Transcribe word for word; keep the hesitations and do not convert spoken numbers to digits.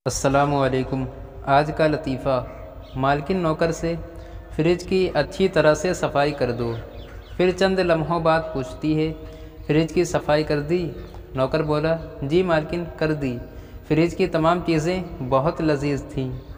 अस्सलामुअलैकुम। आज का लतीफ़ा। मालकिन नौकर से फ्रिज की अच्छी तरह से सफाई कर दो। फिर चंद लम्हों बाद पूछती है, फ्रिज की सफाई कर दी? नौकर बोला, जी मालकिन, कर दी। फ्रिज की तमाम चीज़ें बहुत लजीज थीं।